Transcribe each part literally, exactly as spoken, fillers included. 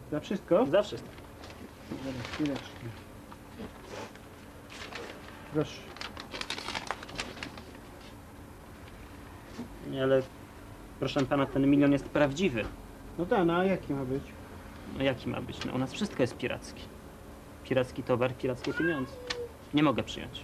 Za wszystko? Za wszystko. Zaraz, chwileczkę. Proszę. Nie, ale proszę pana, ten milion jest prawdziwy. No tak, no a jaki ma być? No jaki ma być? No u nas wszystko jest pirackie. Piracki towar, pirackie pieniądze. Nie mogę przyjąć.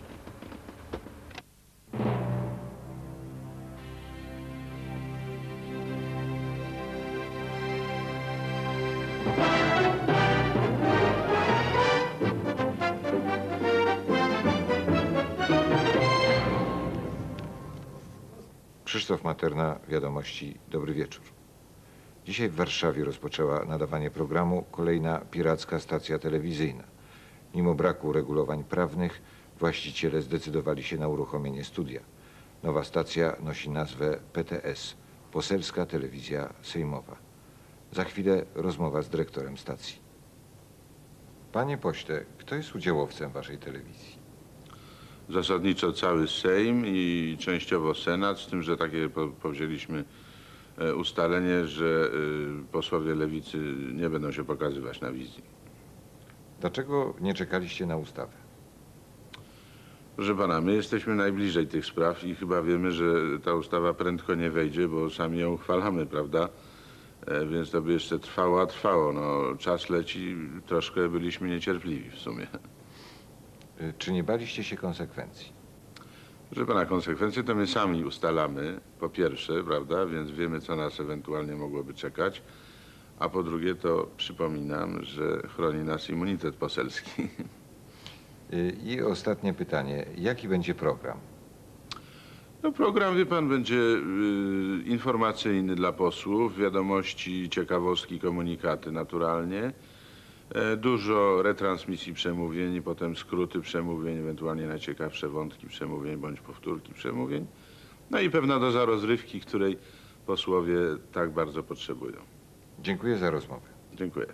Krzysztof Materna, Wiadomości, dobry wieczór. Dzisiaj w Warszawie rozpoczęła nadawanie programu kolejna piracka stacja telewizyjna. Mimo braku uregulowań prawnych, właściciele zdecydowali się na uruchomienie studia. Nowa stacja nosi nazwę P T S, Poselska Telewizja Sejmowa. Za chwilę rozmowa z dyrektorem stacji. Panie pośle, kto jest udziałowcem waszej telewizji? Zasadniczo cały Sejm i częściowo Senat, z tym, że takie po, powzięliśmy ustalenie, że posłowie lewicy nie będą się pokazywać na wizji. Dlaczego nie czekaliście na ustawę? Proszę pana, my jesteśmy najbliżej tych spraw i chyba wiemy, że ta ustawa prędko nie wejdzie, bo sami ją uchwalamy, prawda? E, więc to by jeszcze trwało, a trwało. No, czas leci, troszkę byliśmy niecierpliwi w sumie. Czy nie baliście się konsekwencji? Proszę pana, konsekwencje to my sami ustalamy, po pierwsze, prawda, więc wiemy, co nas ewentualnie mogłoby czekać, a po drugie to przypominam, że chroni nas immunitet poselski. I ostatnie pytanie, jaki będzie program? No program, wie pan, będzie y, informacyjny dla posłów, wiadomości, ciekawostki, komunikaty naturalnie. E, dużo retransmisji przemówień, potem skróty przemówień, ewentualnie najciekawsze wątki przemówień bądź powtórki przemówień. No i pewna doza rozrywki, której posłowie tak bardzo potrzebują. Dziękuję za rozmowę. Dziękuję.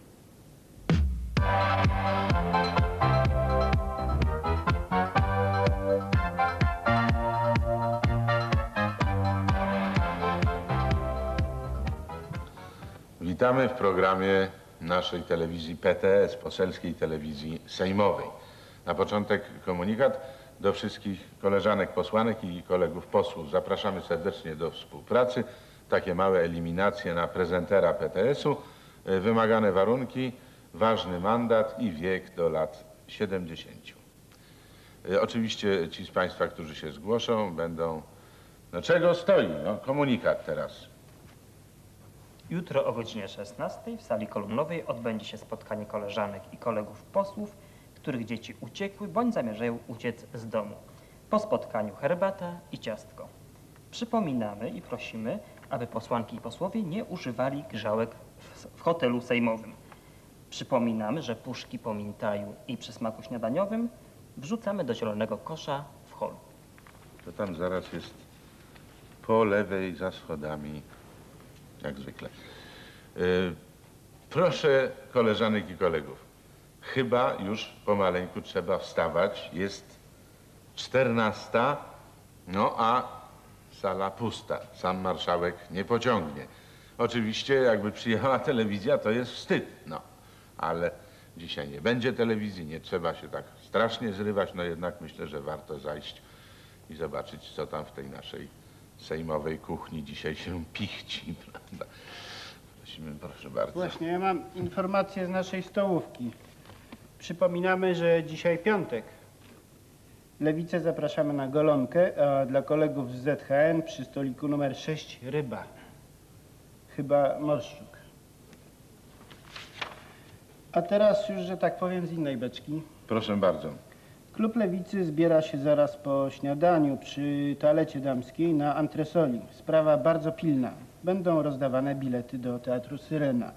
Witamy w programie naszej telewizji P T S, Poselskiej Telewizji Sejmowej. Na początek komunikat do wszystkich koleżanek posłanek i kolegów posłów. Zapraszamy serdecznie do współpracy. Takie małe eliminacje na prezentera P T S-u. Wymagane warunki, ważny mandat i wiek do lat siedemdziesięciu. Oczywiście ci z państwa, którzy się zgłoszą, będą... No czego stoi? No komunikat teraz. Jutro o godzinie szesnastej w sali kolumnowej odbędzie się spotkanie koleżanek i kolegów posłów, których dzieci uciekły bądź zamierzają uciec z domu. Po spotkaniu herbata i ciastko. Przypominamy i prosimy, aby posłanki i posłowie nie używali grzałek w, w hotelu sejmowym. Przypominamy, że puszki po mintaju i przysmaku śniadaniowym wrzucamy do zielonego kosza w holu. To tam zaraz jest po lewej za schodami, jak zwykle. Yy, proszę koleżanek i kolegów, chyba już pomaleńku trzeba wstawać. Jest czternasta, no a sala pusta. Sam marszałek nie pociągnie. Oczywiście jakby przyjechała telewizja, to jest wstyd, no. Ale dzisiaj nie będzie telewizji, nie trzeba się tak strasznie zrywać, no jednak myślę, że warto zajść i zobaczyć, co tam w tej naszej sejmowej kuchni dzisiaj się pichci, prawda? Prosimy, proszę bardzo. Właśnie, ja mam informację z naszej stołówki. Przypominamy, że dzisiaj piątek. Lewicę zapraszamy na golonkę, a dla kolegów z Z H N przy stoliku numer sześć ryba. Chyba morszczuk. A teraz już, że tak powiem, z innej beczki. Proszę bardzo. Klub Lewicy zbiera się zaraz po śniadaniu przy toalecie damskiej na antresoli. Sprawa bardzo pilna. Będą rozdawane bilety do Teatru Syrena.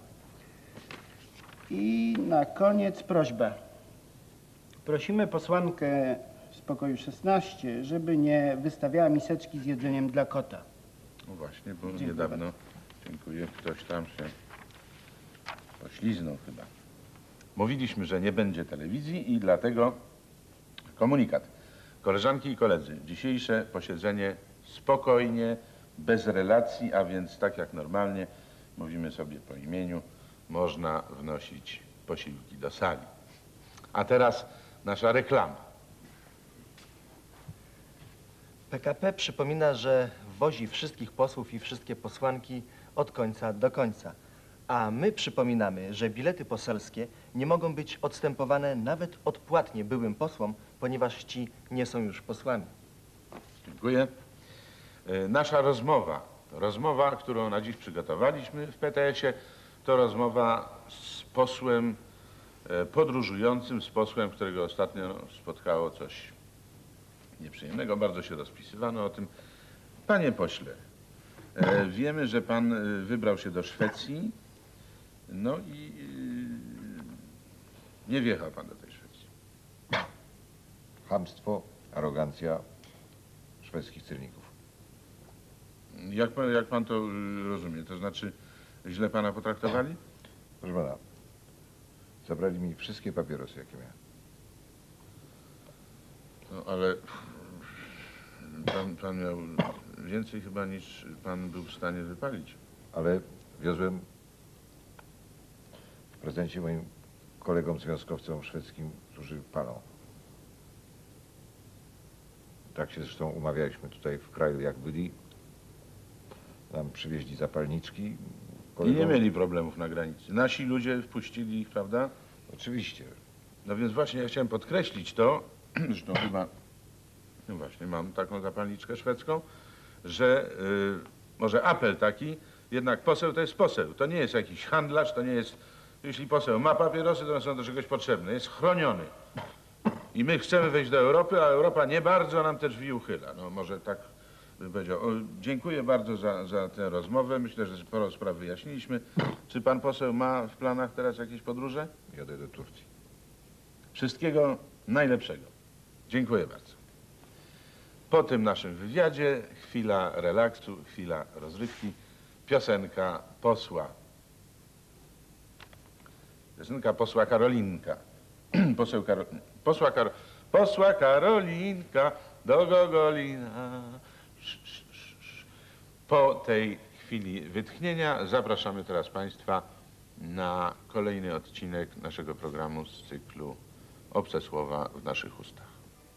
I na koniec prośba. Prosimy posłankę z pokoju szesnaście, żeby nie wystawiała miseczki z jedzeniem dla kota. No właśnie, bo Dziękuję niedawno, dziękuję, ktoś tam się pośliznął chyba. Mówiliśmy, że nie będzie telewizji i dlatego komunikat. Koleżanki i koledzy, dzisiejsze posiedzenie spokojnie, bez relacji, a więc tak jak normalnie, mówimy sobie po imieniu, można wnosić posiłki do sali. A teraz nasza reklama. P K P przypomina, że wozi wszystkich posłów i wszystkie posłanki od końca do końca. A my przypominamy, że bilety poselskie nie mogą być odstępowane nawet odpłatnie byłym posłom, ponieważ ci nie są już posłami. Dziękuję. E, Nasza rozmowa, rozmowa, którą na dziś przygotowaliśmy w P T S-ie, to rozmowa z posłem e, podróżującym, z posłem, którego ostatnio spotkało coś nieprzyjemnego. Bardzo się rozpisywano o tym. Panie pośle, e, wiemy, że pan e, wybrał się do Szwecji, no i e, nie wjechał pan do tej Szwecji. Chamstwo, arogancja szwedzkich celników. Jak pan, jak pan to y, rozumie? To znaczy, źle pana potraktowali? Proszę pana, zabrali mi wszystkie papierosy, jakie miałem. No, ale pan, pan miał więcej chyba niż pan był w stanie wypalić. Ale wiozłem w prezencie moim kolegom związkowcom szwedzkim, którzy palą. Tak się zresztą umawialiśmy tutaj w kraju, jak byli. Nam przywieźli zapalniczki. I Kolegom... nie mieli problemów na granicy. Nasi ludzie wpuścili ich, prawda? Oczywiście. No więc właśnie ja chciałem podkreślić to, zresztą chyba, no właśnie mam taką zapalniczkę szwedzką, że y, może apel taki, jednak poseł to jest poseł. To nie jest jakiś handlarz, to nie jest, jeśli poseł ma papierosy, to one są do czegoś potrzebne. Jest chroniony. I my chcemy wejść do Europy, a Europa nie bardzo nam te drzwi uchyla. No może tak bym powiedział. O, dziękuję bardzo za, za tę rozmowę. Myślę, że sporo spraw wyjaśniliśmy. Czy pan poseł ma w planach teraz jakieś podróże? Jadę do Turcji. Wszystkiego najlepszego. Dziękuję bardzo. Po tym naszym wywiadzie chwila relaksu, chwila rozrywki. Piosenka posła. Piosenka posła Karolinka. Poseł Karo... Posła, Kar... posła Karolinka do Gogolina. Sz, sz, sz, sz. Po tej chwili wytchnienia zapraszamy teraz państwa na kolejny odcinek naszego programu z cyklu Obce słowa w naszych ustach.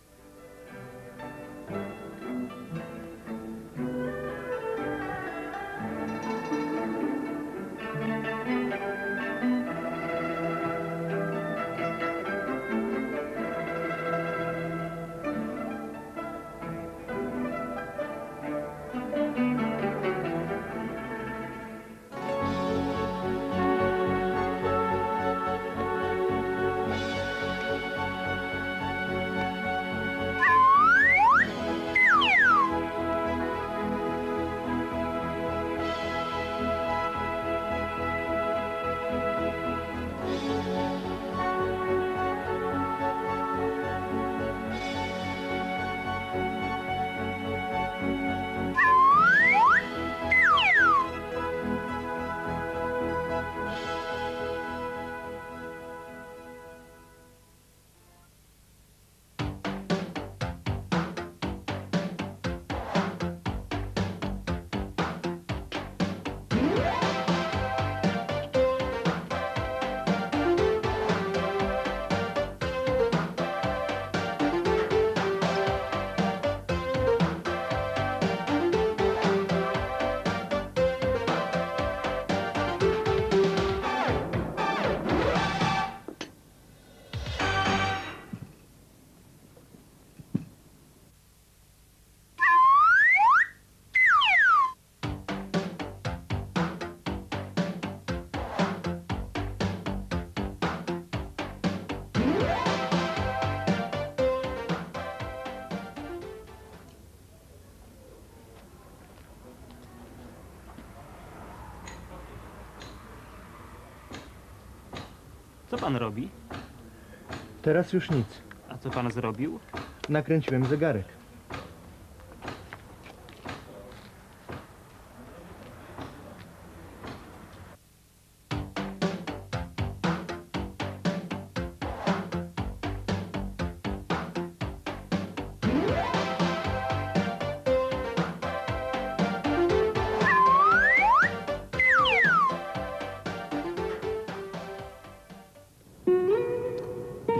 Co pan robi? Teraz już nic. A co pan zrobił? Nakręciłem zegarek.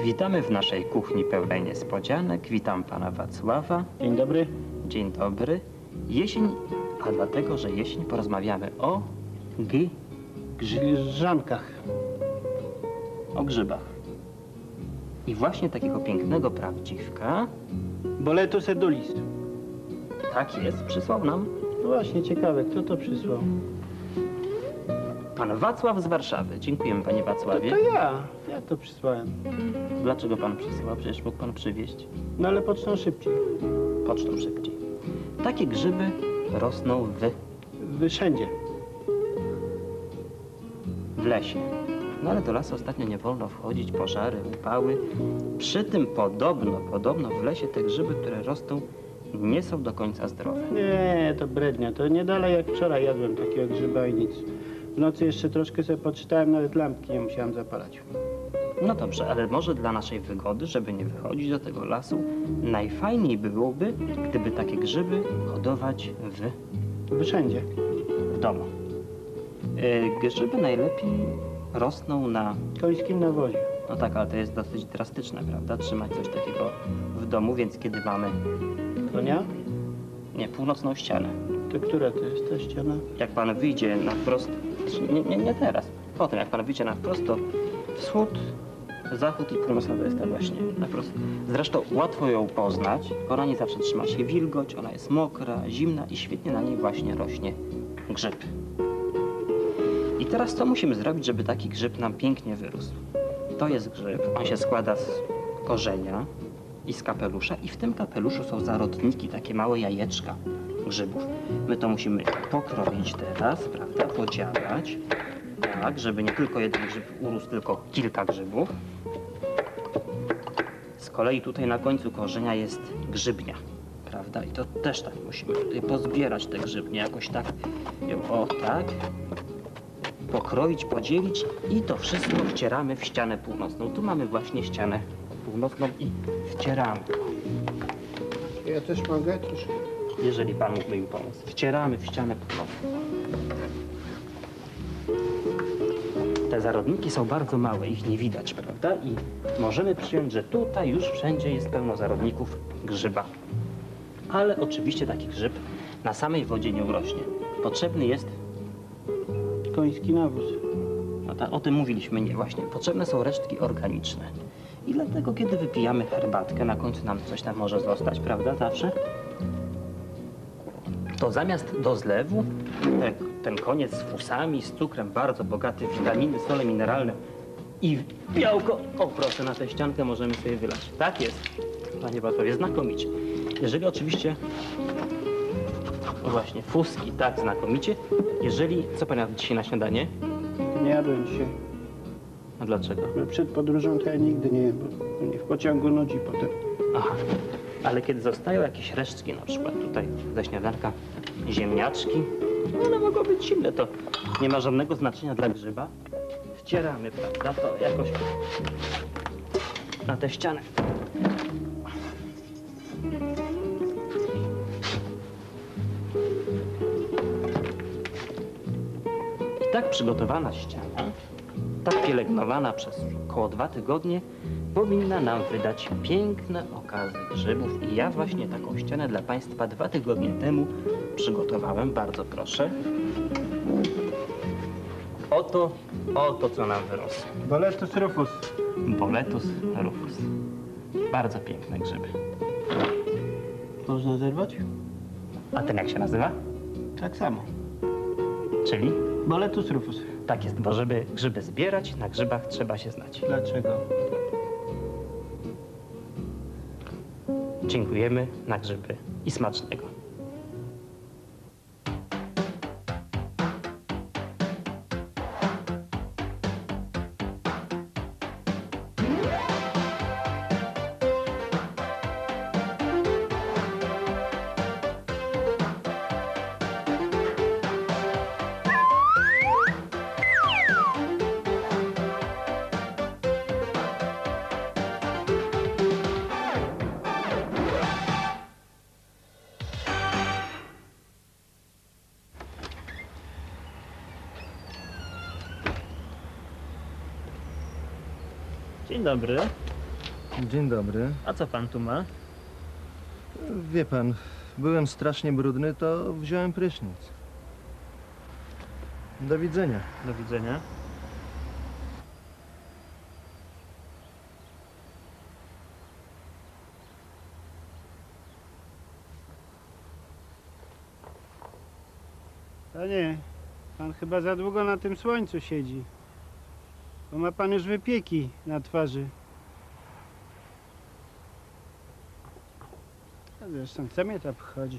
Witamy w naszej kuchni pełnej niespodzianek. Witam pana Wacława. Dzień dobry. Dzień dobry. Jesień, a dlatego, że jesień porozmawiamy o g, Grzyżankach. o grzybach. I właśnie takiego pięknego prawdziwka, Boletus edulis. tak jest, przysłał nam No właśnie, ciekawe, kto to przysłał? pan Wacław z Warszawy. Dziękujemy, panie To, Wacławie. to ja. Ja to przysłałem. Dlaczego pan przysłał? Przecież mógł pan przywieźć. No ale poczną szybciej. Pocztą szybciej. Takie grzyby rosną w, Wy wszędzie. w lesie. No ale do lasu ostatnio nie wolno wchodzić, pożary, upały. Przy tym podobno, podobno w lesie te grzyby, które rosną, nie są do końca zdrowe. Nie, to brednia. To nie dalej jak wczoraj jadłem takiego grzyba i nic. W nocy jeszcze troszkę sobie poczytałem, nawet lampki nie musiałem zapalać. No dobrze, ale może dla naszej wygody, żeby nie wychodzić do tego lasu, najfajniej byłoby, gdyby takie grzyby hodować w, Wy wszędzie. w domu. Yy, grzyby najlepiej rosną na... Końskim nawozie. No tak, ale to jest dosyć drastyczne, prawda? Trzymać coś takiego w domu, więc kiedy mamy, Konia? nie, północną ścianę, To która to jest ta ściana? jak pan wyjdzie na wprost, nie, nie, nie teraz, potem jak pan wyjdzie na wprost, to wschód, zachód i północ to jest ta właśnie na wprost. Zresztą łatwo ją poznać, bo na niej zawsze trzyma się wilgoć, ona jest mokra, zimna i świetnie na niej właśnie rośnie grzyb. I teraz co musimy zrobić, żeby taki grzyb nam pięknie wyrósł? To jest grzyb, on się składa z korzenia i z kapelusza i w tym kapeluszu są zarodniki, takie małe jajeczka grzybów. My to musimy pokroić teraz, prawda, podziałać, tak, żeby nie tylko jeden grzyb urósł, tylko kilka grzybów. Z kolei tutaj na końcu korzenia jest grzybnia, prawda, i to też tak musimy tutaj pozbierać te grzybnie, jakoś tak, o tak, pokroić, podzielić i to wszystko wcieramy w ścianę północną. Tu mamy właśnie ścianę północną i wcieramy. Ja też mogę troszkę. Jeżeli pan mógłby mi pomóc. Wcieramy w ścianę północną. Te zarodniki są bardzo małe, ich nie widać, prawda? I możemy przyjąć, że tutaj już wszędzie jest pełno zarodników grzyba. Ale oczywiście taki grzyb na samej wodzie nie urośnie. Potrzebny jest, Koński nawóz. no ta, o tym mówiliśmy, nie właśnie, potrzebne są resztki organiczne. I dlatego, kiedy wypijamy herbatkę, na końcu nam coś tam może zostać, prawda, zawsze? To zamiast do zlewu, te, ten koniec z fusami, z cukrem, bardzo bogaty w witaminy, sole mineralne i białko, o proszę, na tę ściankę możemy sobie wylać. Tak jest, panie Wacławie, znakomicie. Jeżeli oczywiście, no właśnie, fuski, tak, znakomicie. Jeżeli, co pan jadł dzisiaj na śniadanie? Nie jadłem dzisiaj. A dlaczego? No przed podróżą to ja nigdy nie jem, bo mnie w pociągu nudzi potem. Aha, ale kiedy zostają jakieś resztki, na przykład tutaj ze śniadanka ziemniaczki, one mogą być zimne, to nie ma żadnego znaczenia dla grzyba. Wcieramy, prawda, to jakoś na tę ścianę. I tak przygotowana ściana, tak pielęgnowana przez około dwa tygodnie, powinna nam wydać piękne okazy grzybów. I ja właśnie taką ścianę dla państwa dwa tygodnie temu przygotowałem. Bardzo proszę. Oto, oto co nam wyrosło. Boletus rufus. Boletus rufus. Bardzo piękne grzyby. Można zerwać? A ten jak się nazywa? Tak samo. Czyli? Boletus rufus. Tak jest, bo żeby grzyby zbierać, na grzybach trzeba się znać. Dlaczego? Dziękujemy, na grzyby i smacznego. Dzień dobry. Dzień dobry. A co pan tu ma? Wie pan, byłem strasznie brudny, to wziąłem prysznic. Do widzenia. Do widzenia. Panie, pan chyba za długo na tym słońcu siedzi. Bo ma pan już wypieki na twarzy. A zresztą co mnie to obchodzi?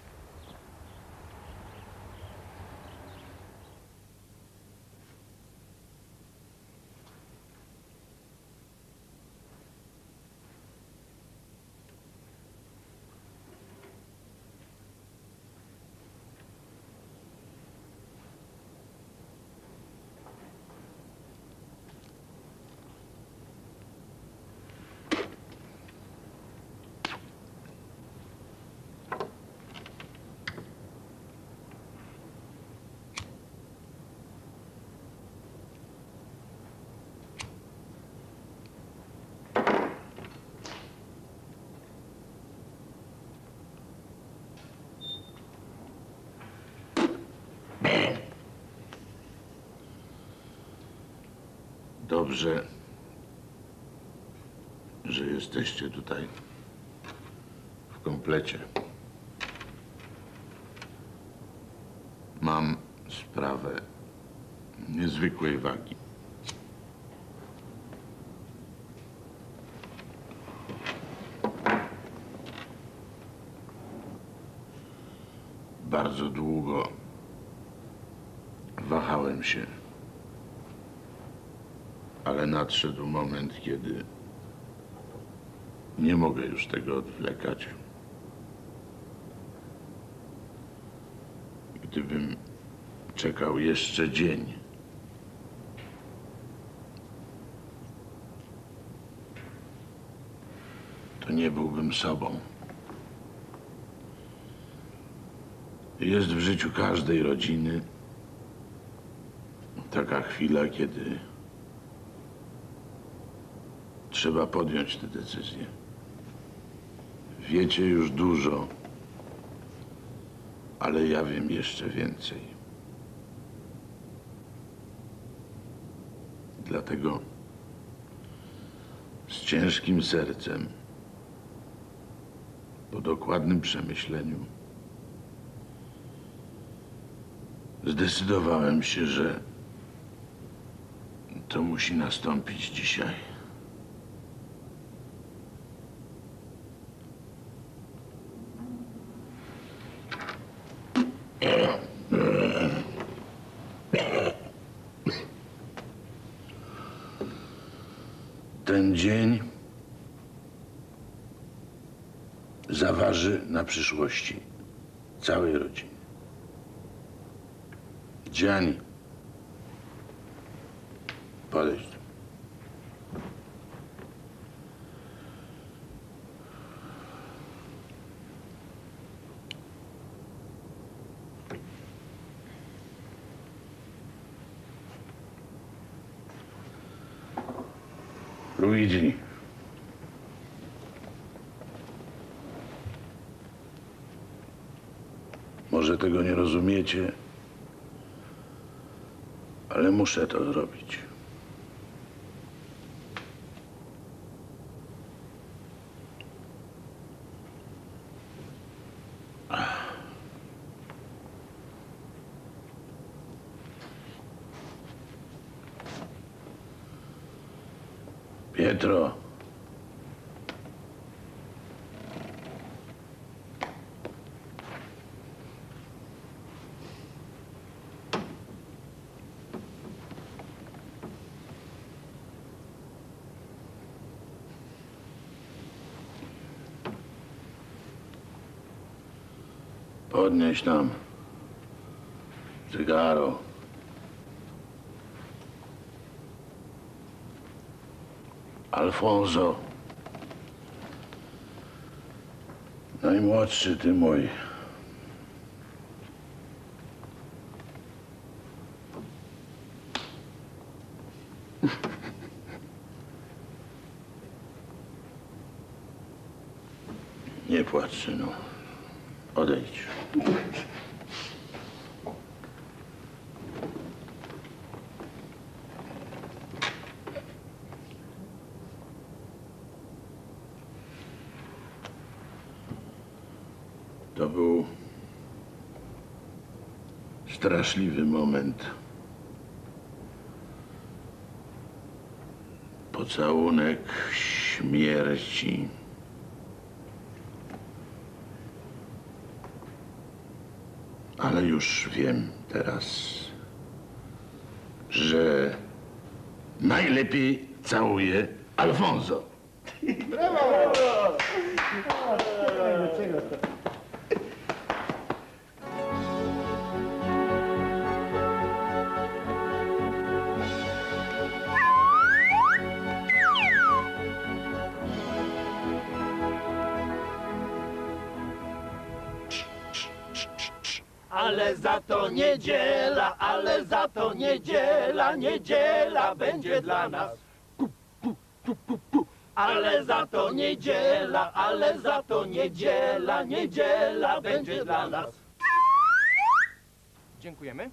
Dobrze, że jesteście tutaj w komplecie. Mam sprawę niezwykłej wagi. Bardzo długo wahałem się, ale nadszedł moment, kiedy nie mogę już tego odwlekać. Gdybym czekał jeszcze dzień, to nie byłbym sobą. Jest w życiu każdej rodziny taka chwila, kiedy trzeba podjąć tę decyzję. Wiecie już dużo, ale ja wiem jeszcze więcej. Dlatego z ciężkim sercem, po dokładnym przemyśleniu, zdecydowałem się, że to musi nastąpić dzisiaj. Ten dzień zaważy na przyszłości całej rodziny. Gianni, podejdź. Luigi. Może tego nie rozumiecie, ale muszę to zrobić. Pietro. Podnieś nam cygaro. Alfonso, najmłodszy ty mój. Nie płacz, synu. Odejdź. To był straszliwy moment. Pocałunek śmierci. Ale już wiem teraz, że najlepiej całuje Alfonso. Ale za to niedziela, ale za to niedziela, niedziela będzie dla nas. Pu, pu, pu, pu, pu. Ale za to niedziela, ale za to niedziela, niedziela będzie dla nas. Dziękujemy.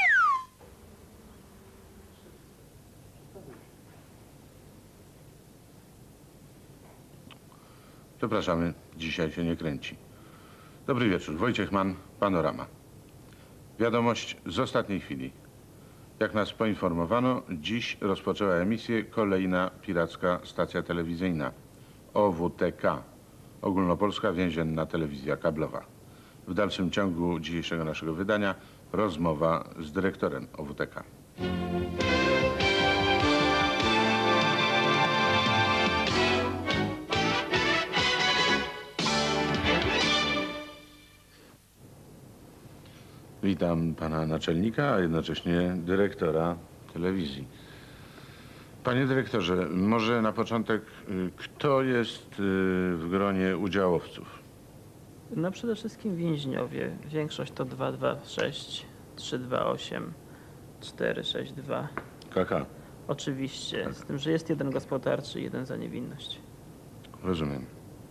Przepraszamy, dzisiaj się nie kręci. Dobry wieczór, Wojciech Mann, Panorama. Wiadomość z ostatniej chwili. Jak nas poinformowano, dziś rozpoczęła emisję kolejna piracka stacja telewizyjna O W T K, Ogólnopolska Więzienna Telewizja Kablowa. W dalszym ciągu dzisiejszego naszego wydania rozmowa z dyrektorem O W T K. Witam pana naczelnika, a jednocześnie dyrektora telewizji. Panie dyrektorze, może na początek, kto jest w gronie udziałowców? No przede wszystkim więźniowie. Większość to dwa dwa sześć, trzy dwa osiem, cztery sześć dwa. K K. Oczywiście, Tak. z tym, że jest jeden gospodarczy i jeden za niewinność. Rozumiem.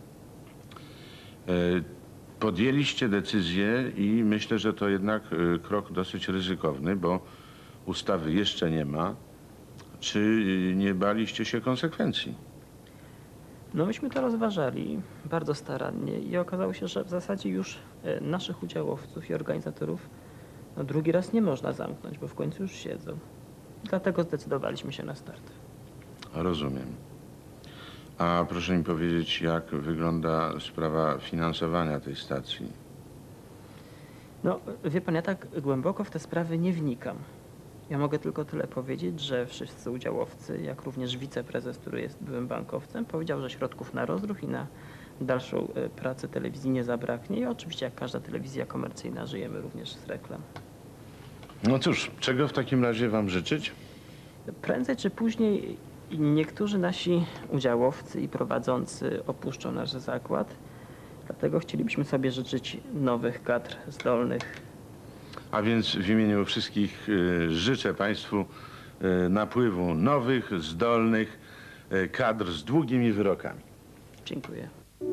E, Podjęliście decyzję i myślę, że to jednak e, krok dosyć ryzykowny, bo ustawy jeszcze nie ma. Czy nie baliście się konsekwencji? No myśmy to rozważali bardzo starannie i okazało się, że w zasadzie już e, naszych udziałowców i organizatorów no, drugi raz nie można zamknąć, bo w końcu już siedzą. Dlatego zdecydowaliśmy się na start. Rozumiem. A proszę mi powiedzieć, jak wygląda sprawa finansowania tej stacji? No, wie pan, ja tak głęboko w te sprawy nie wnikam. Ja mogę tylko tyle powiedzieć, że wszyscy udziałowcy, jak również wiceprezes, który jest byłym bankowcem, powiedział, że środków na rozruch i na dalszą e, pracę telewizji nie zabraknie. I oczywiście, jak każda telewizja komercyjna, żyjemy również z reklam. No cóż, czego w takim razie wam życzyć? Prędzej czy później niektórzy nasi udziałowcy i prowadzący opuszczą nasz zakład. Dlatego chcielibyśmy sobie życzyć nowych kadr zdolnych. A więc w imieniu wszystkich y, życzę państwu y, napływu nowych, zdolnych y, kadr z długimi wyrokami. Dziękuję.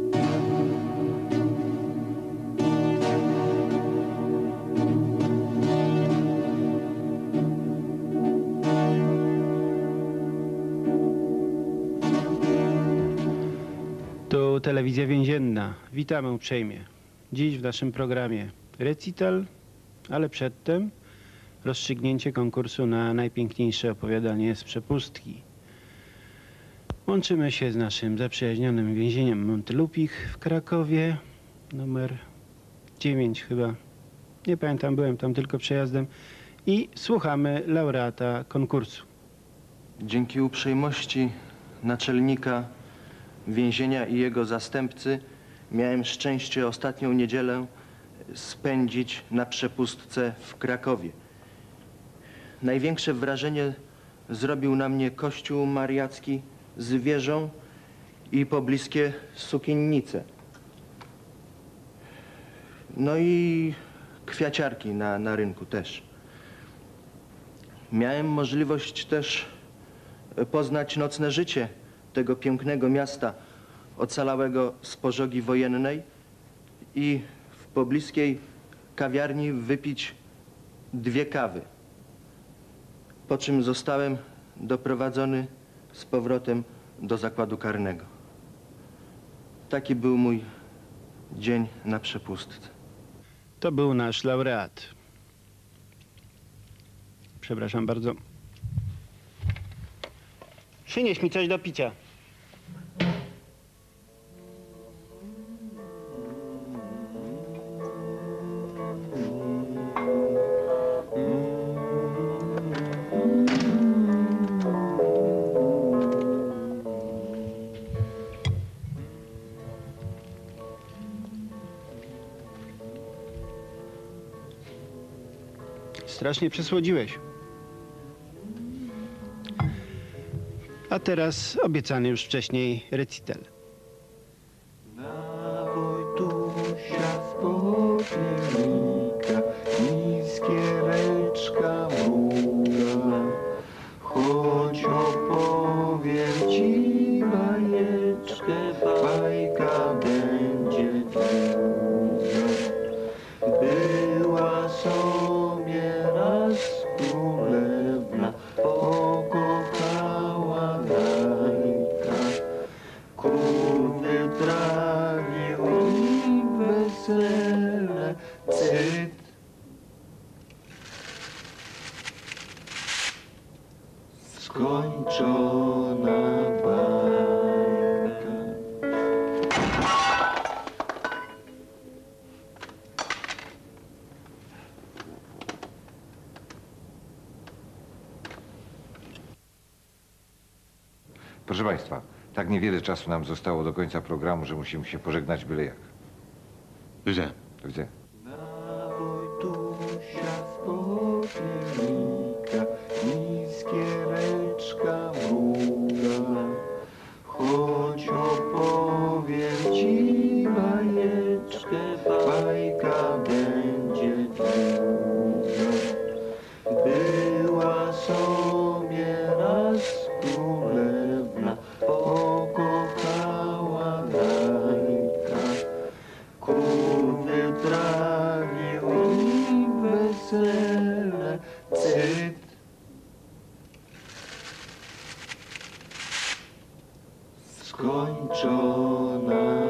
Tu Telewizja Więzienna. Witamy uprzejmie. Dziś w naszym programie recital, ale przedtem rozstrzygnięcie konkursu na najpiękniejsze opowiadanie z przepustki. Łączymy się z naszym zaprzyjaźnionym więzieniem Montelupich w Krakowie, numer dziewięć chyba. Nie pamiętam, byłem tam tylko przejazdem. I słuchamy laureata konkursu. Dzięki uprzejmości naczelnika więzienia i jego zastępcy miałem szczęście ostatnią niedzielę spędzić na przepustce w Krakowie. Największe wrażenie zrobił na mnie kościół mariacki z wieżą i pobliskie sukiennice. No i kwiaciarki na, na rynku też. Miałem możliwość też poznać nocne życie tego pięknego miasta, ocalałego z pożogi wojennej i w pobliskiej kawiarni wypić dwie kawy, po czym zostałem doprowadzony z powrotem do zakładu karnego. Taki był mój dzień na przepustce. To był nasz laureat. Przepraszam bardzo. Przynieś mi coś do picia. Strasznie przesłodziłeś. A teraz obiecany już wcześniej recital. Na Wojtusia z popielnika iskiereczka mruga. Choć opowiem ci bajeczkę, bajka będzie długa. Była sobie raz królewna, pokochała Gajka. Król wyprawił i wesele, cyt. Skończona bajka. Proszę Państwa, tak niewiele czasu nam zostało do końca programu, że musimy się pożegnać byle jak. Gdzie? Do widzenia. Na Wojtusia z popielnika iskiereczka mruga. Choć opowiem ci bajeczkę, bajka będzie długa. Była sobie raz królewna, pokochała Gajka. Król wyprawił i wesele, cyt. Skończona